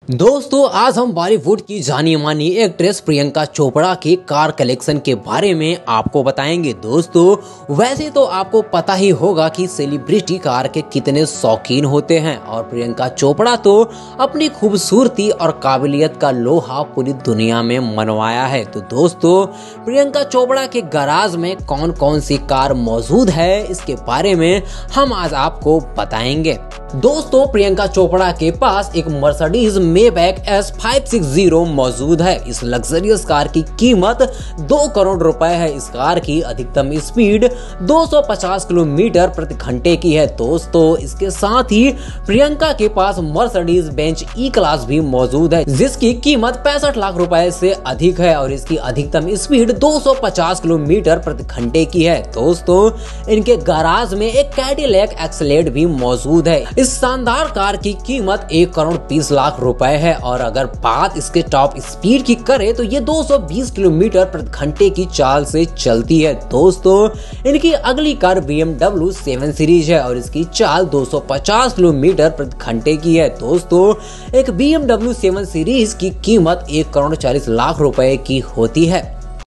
दोस्तों आज हम बॉलीवुड की जानी मानी एक्ट्रेस प्रियंका चोपड़ा के कार कलेक्शन के बारे में आपको बताएंगे। दोस्तों वैसे तो आपको पता ही होगा कि सेलिब्रिटी कार के कितने शौकीन होते हैं और प्रियंका चोपड़ा तो अपनी खूबसूरती और काबिलियत का लोहा पूरी दुनिया में मनवाया है। तो दोस्तों प्रियंका चोपड़ा के गराज में कौन कौन सी कार मौजूद है इसके बारे में हम आज आपको बताएंगे। दोस्तों प्रियंका चोपड़ा के पास एक मर्सिडीज मेबैक S560 मौजूद है। इस लग्जरियस कार की कीमत 2 करोड़ रुपए है। इस कार की अधिकतम स्पीड 250 किलोमीटर प्रति घंटे की है। दोस्तों इसके साथ ही प्रियंका के पास मर्सिडीज बेंज ई क्लास भी मौजूद है जिसकी कीमत 65 लाख रुपए से अधिक है और इसकी अधिकतम स्पीड 250 किलोमीटर प्रति घंटे की है। दोस्तों इनके गैराज में एक कैडिलैक एक्सेलेड भी मौजूद है। इस शानदार कार की कीमत 1 करोड़ 20 लाख रुपए है और अगर बात इसके टॉप स्पीड की करें तो ये 220 किलोमीटर प्रति घंटे की चाल से चलती है। दोस्तों इनकी अगली कार BMW 7 सीरीज है और इसकी चाल 250 किलोमीटर प्रति घंटे की है। दोस्तों एक BMW 7 सीरीज की कीमत 1 करोड़ 40 लाख रुपए की होती है।